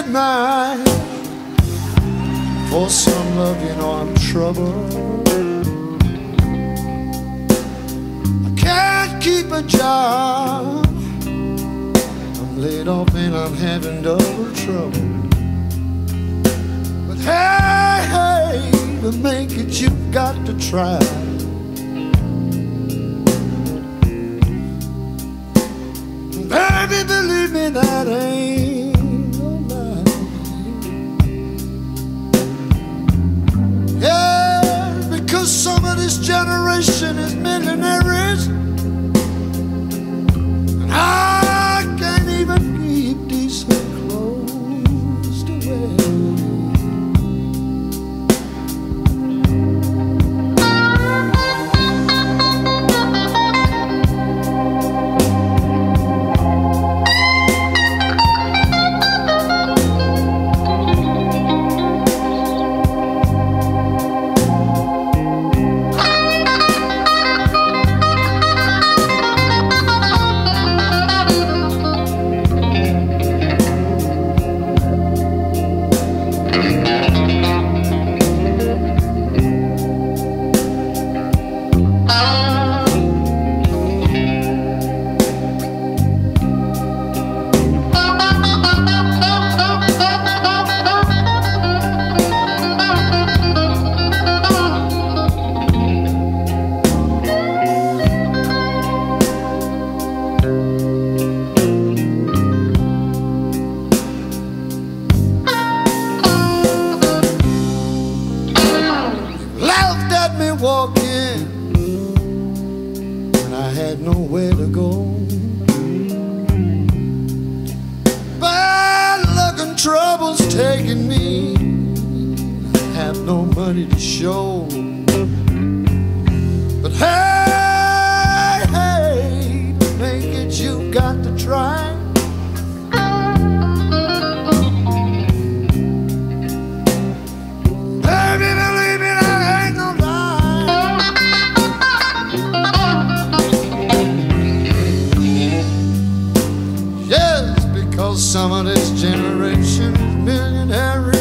midnight. For some love, you know I'm troubled. I can't keep a job. I'm laid off and I'm having double trouble. But hey, to make it you've got to try. Baby, believe me, that ain't no lie. Yeah, because some of this generation is millionaires, and I can't even keep decent clothes to wear. Walking when I had nowhere to go. Bad luck and trouble's taking me. I have no money to show. But hey, to make it you got to try. Some of this generation is millionaires,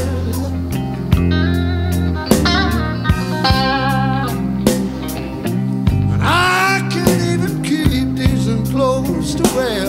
and I can't even keep decent clothes to wear.